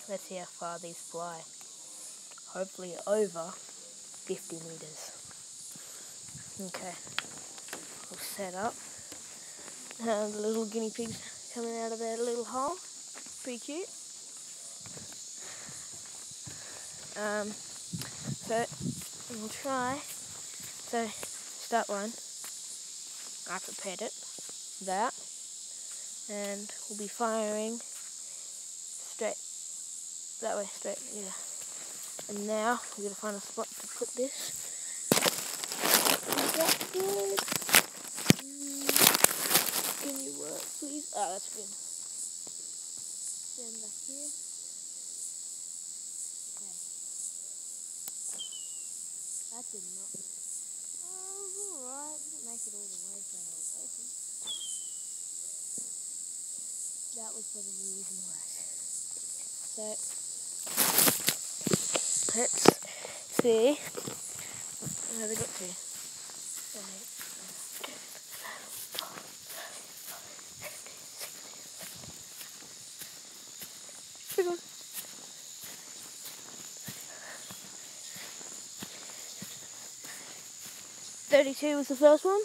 Let's see how far these fly. Hopefully over 50 meters. Okay, we'll set up. The little guinea pigs coming out of their little hole. Pretty cute. So we'll try. So start one. I prepared it. That. And we'll be firing straight. That way, straight, yeah. And now we're going to find a spot to put this. Is that good? Can you work, please? Oh, that's good. Stand back here. Okay. That did not. Oh, it was alright. Didn't make it all the way, so I was hoping. That was probably even worse. So, let's see where they got to. Good one. 32 was the first one.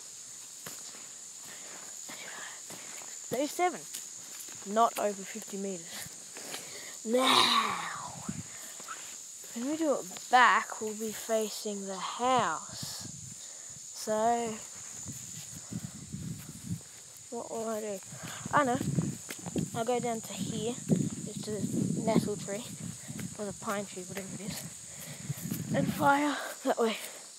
37. Not over 50 meters. Now, when we do it back, we'll be facing the house. So, what will I do? I know. I'll go down to here, just to the nettle tree, or the pine tree, whatever it is, and fire that way.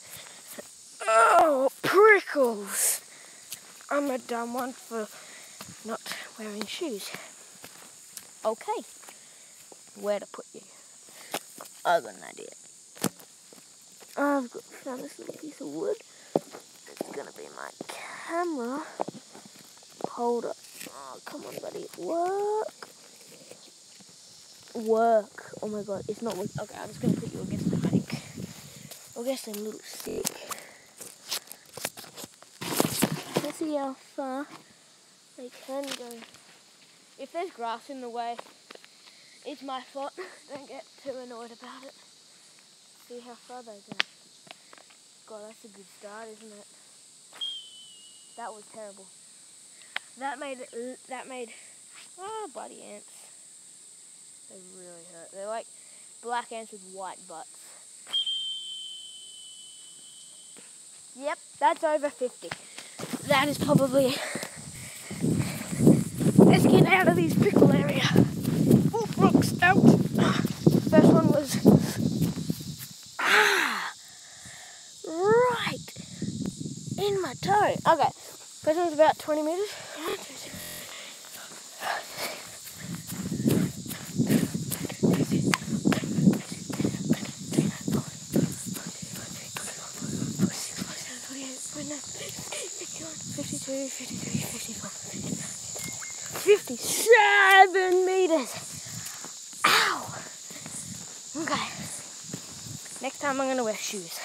Oh, prickles! I'm a dumb one for not wearing shoes. Okay, where to put you? I've got an idea. I've found this little piece of wood. It's gonna be my camera holder. Oh, come on, buddy. Work. Oh my god, it's not working. Okay, I'm just gonna put you against the bank. Against a little stick. Let's see how far they can go. If there's grass in the way, it's my fault. Don't get too annoyed about it. See how far they go. God, that's a good start, isn't it? That was terrible. That made, oh, bloody ants. They really hurt. They're like black ants with white butts. Yep, that's over 50. That is probably, let's get out of these pickle area. Oh, rocks out. First one was, right in my toe. Okay, first one's about 20 meters. 52, 53, 54, 57 meters. Ow! Okay. Next time I'm going to wear shoes.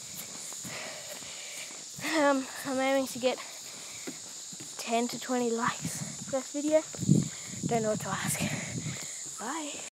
I'm aiming to get 10 to 20 likes for this video. Don't know what to ask. Bye.